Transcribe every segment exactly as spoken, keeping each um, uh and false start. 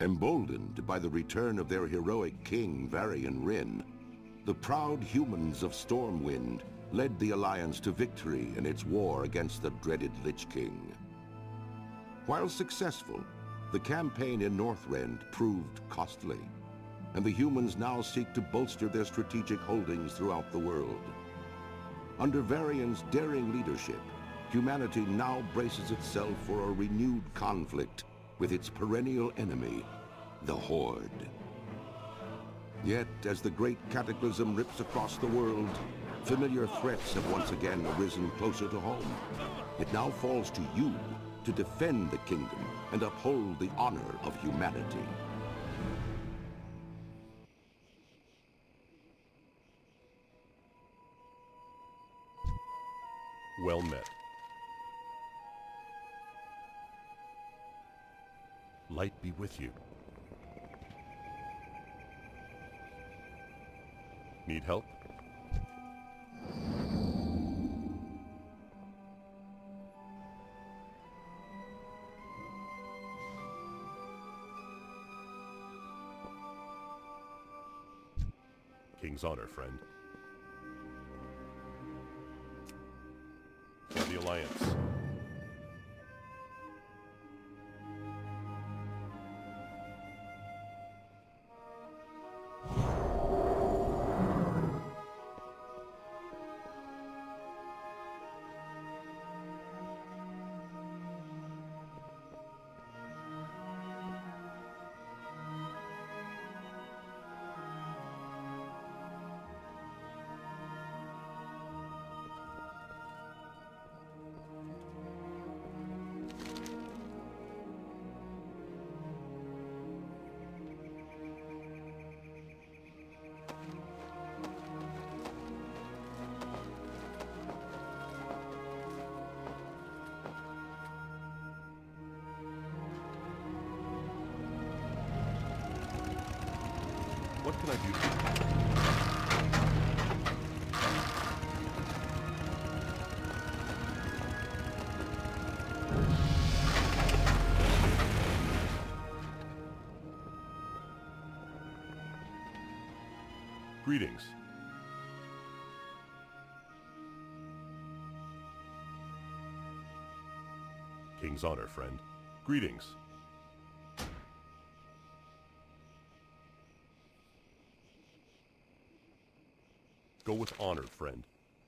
Emboldened by the return of their heroic king, Varian Wrynn, the proud humans of Stormwind led the Alliance to victory in its war against the dreaded Lich King. While successful, the campaign in Northrend proved costly, and the humans now seek to bolster their strategic holdings throughout the world. Under Varian's daring leadership, humanity now braces itself for a renewed conflict with its perennial enemy, the Horde. Yet, as the great cataclysm rips across the world, familiar threats have once again arisen closer to home. It now falls to you to defend the kingdom and uphold the honor of humanity. Well met. Light be with you. Need help? King's honor, friend. For the Alliance. What can I do for you? Greetings. King's honor, friend. Greetings. Go with honor, friend.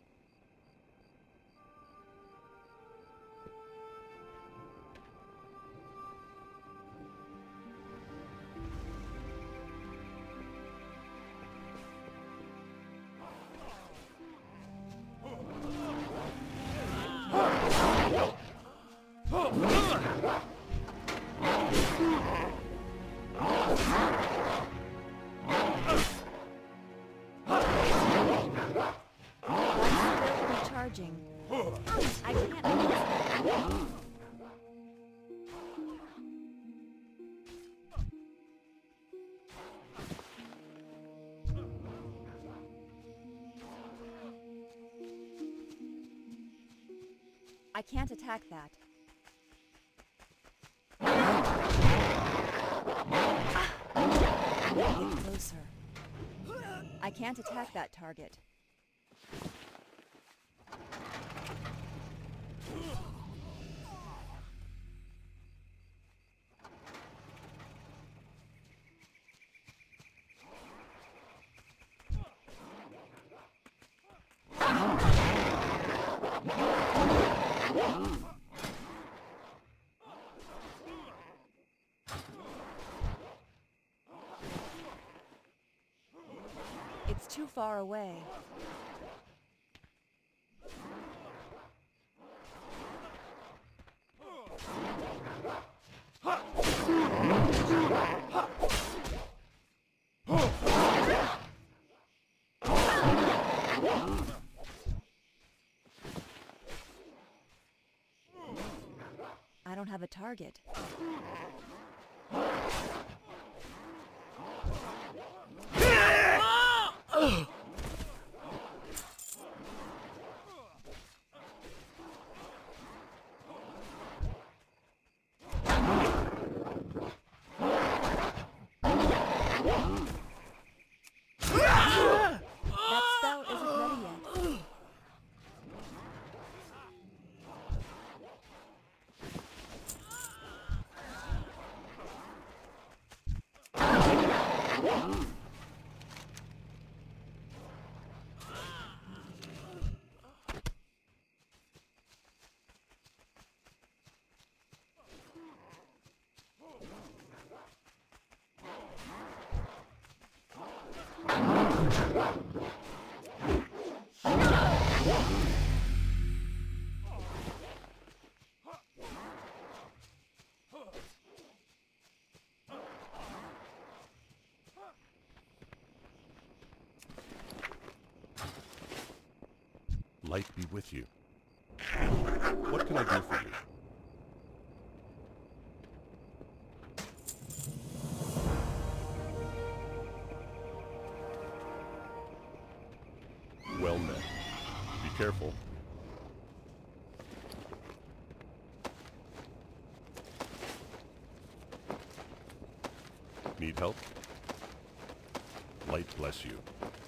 I can't. I can't attack that. Get closer. I can't attack that target. It's too far away. I don't have a target. Light be with you. What can I do for you? Well met. Be careful. Need help? Light bless you.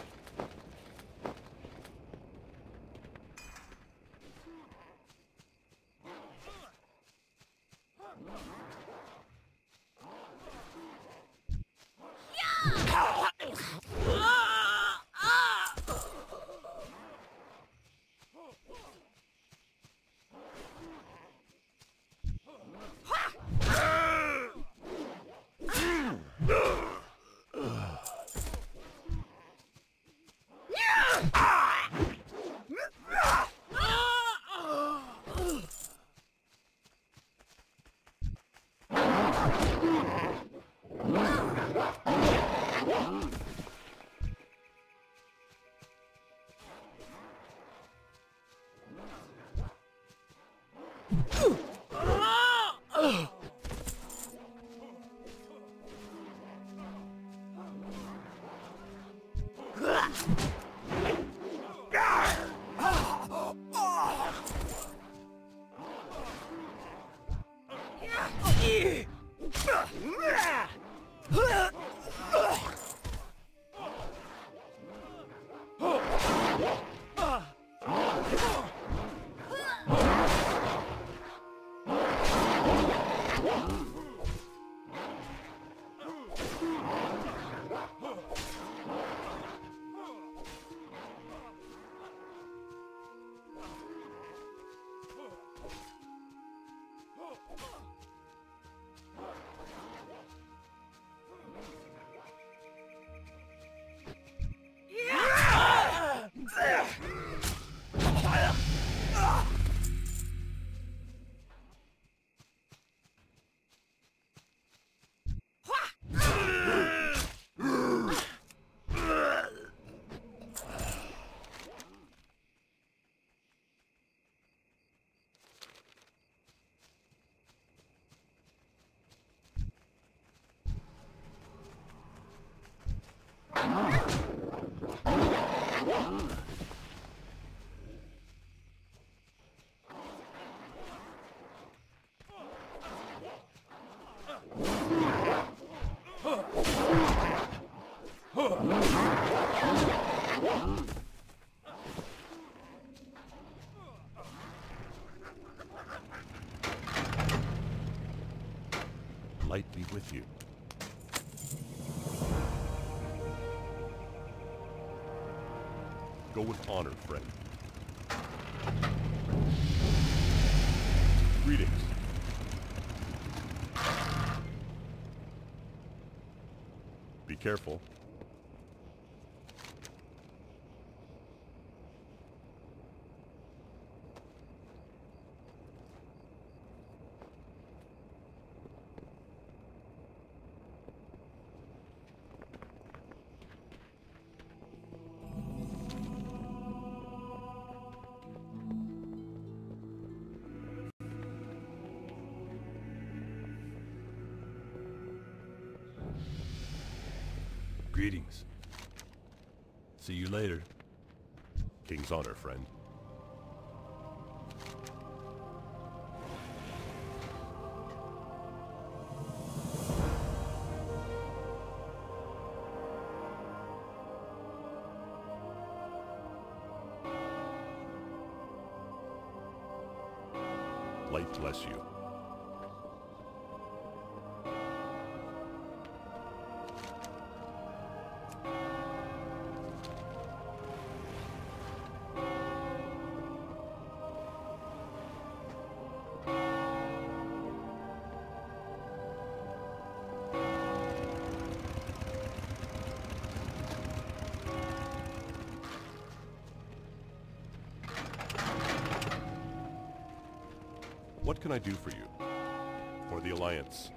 Light be with you. Go with honor, friend. Greetings. Be careful. Greetings. See you later. King's honor, friend. Light bless you. What can I do for you? Or the Alliance?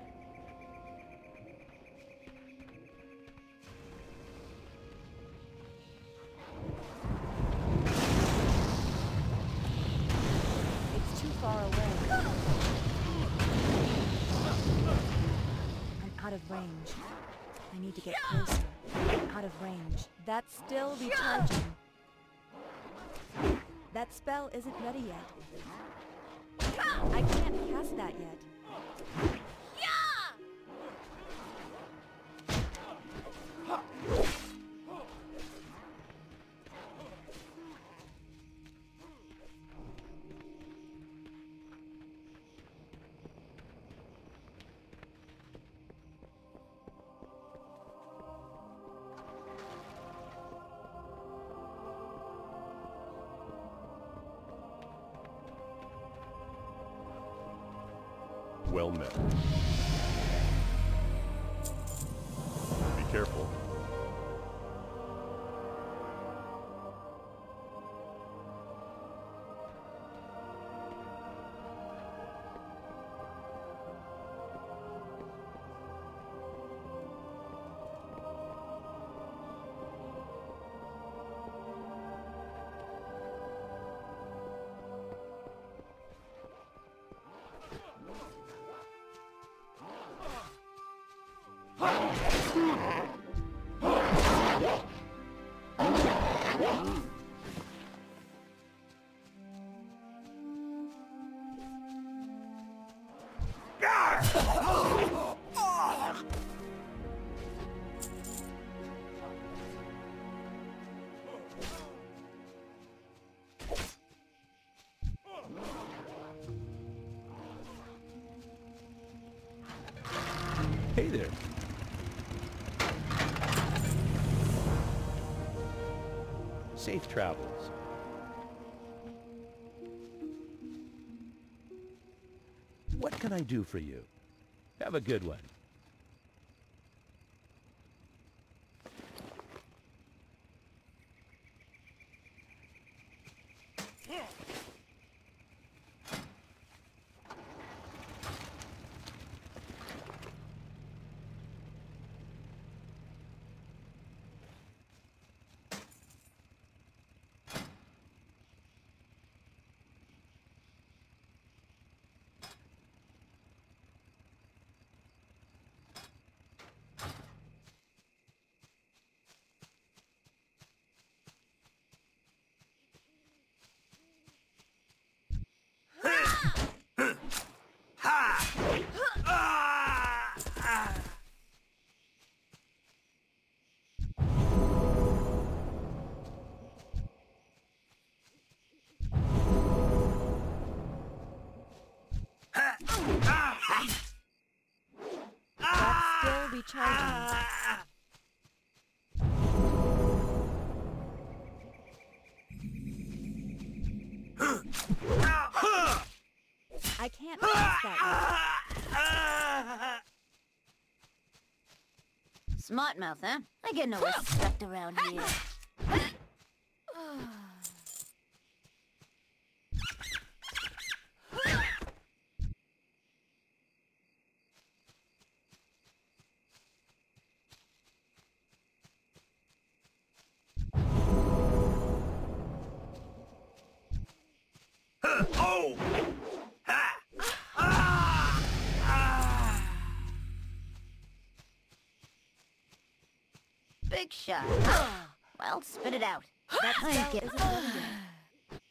It's too far away. I'm out of range. I need to get closer. I'm out of range. That's still recharging. That spell isn't ready yet. I can't cast that yet. Well met. Be careful. Hey there. Safe travels. What can I do for you? Have a good one. Recharging. I can't pass that yet. Smart mouth, huh? I get no respect around here. Big shot. Well, spit it out. That I spell get- isn't ready yet.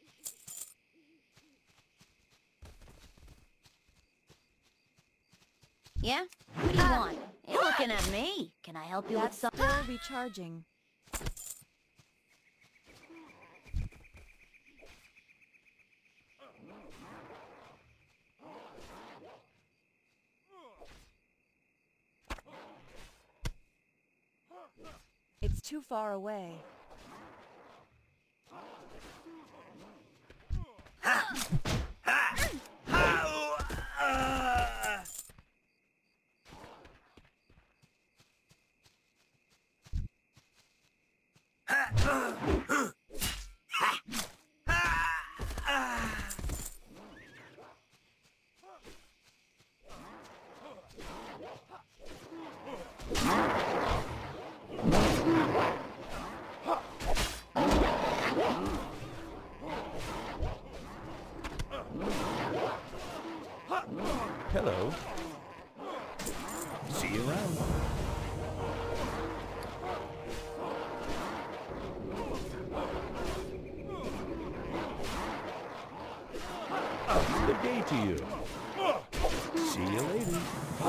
Yeah? What do you want? You're looking at me. Can I help you with That's something? still recharging. It's too far away. Hello. See you around. Good day to you. See you later.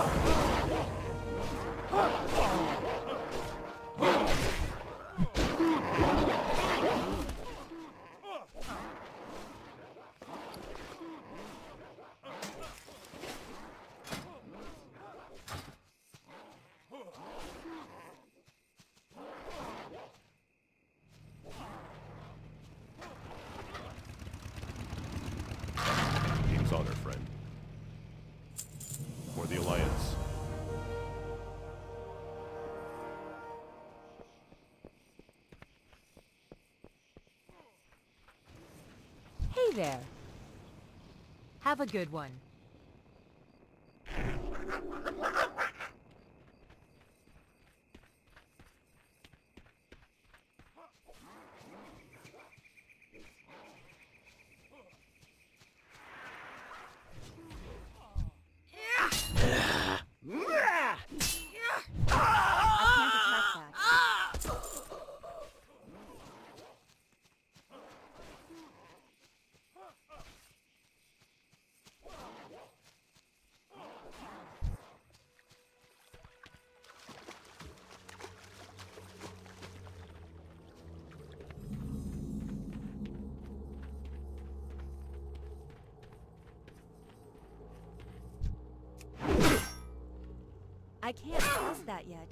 King's honor, friend. For the Alliance. Hey there. Have a good one. I can't cast that yet.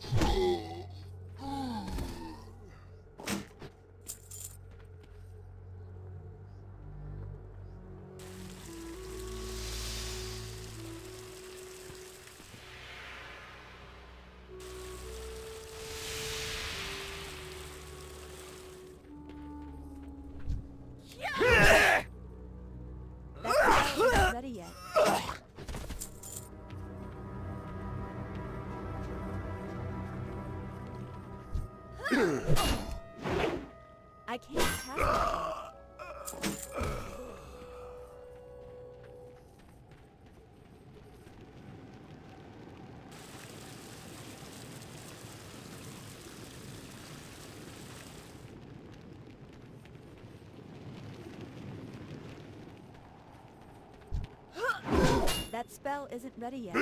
That spell isn't ready yet. I can't cast that yet. That spell isn't ready yet.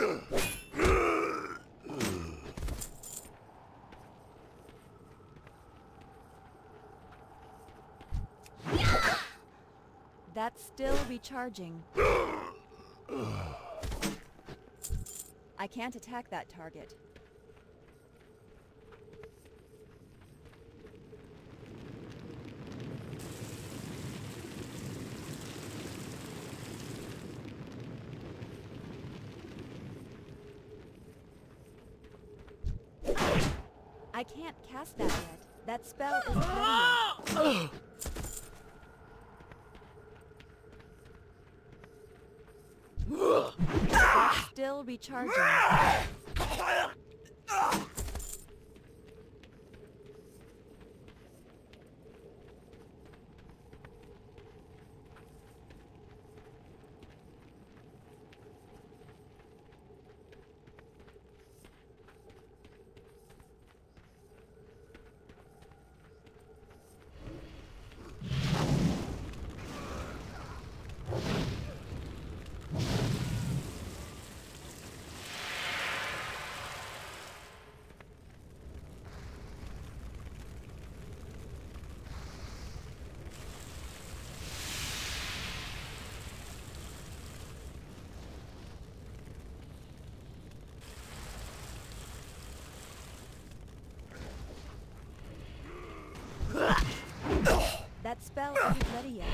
That's still recharging. I can't attack that target. I can't cast that yet. That spell isn't ready yet. That's still recharging. That spell isn't ready yet.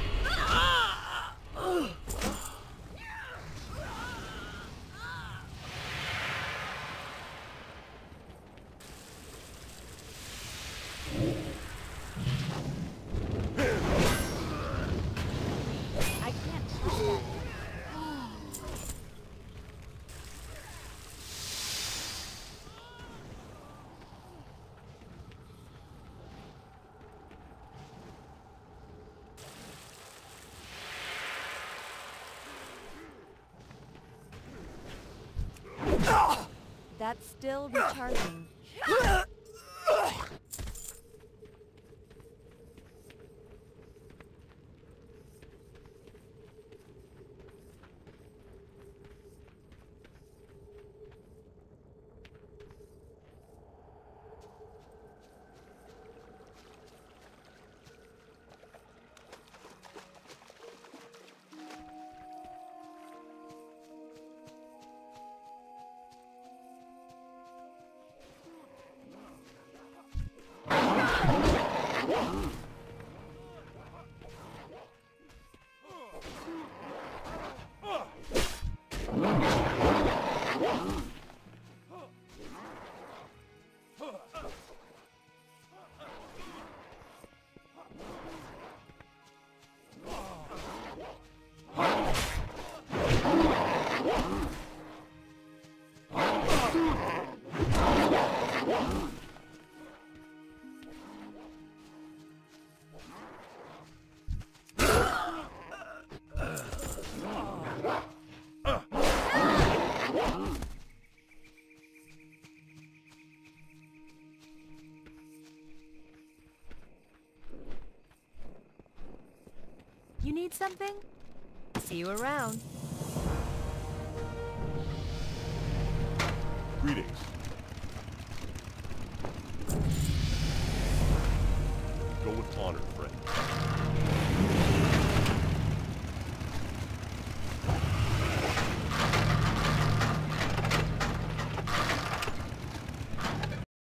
I can't touch that. That's still recharging. You need something? See you around. Greetings. Go with honor, friend.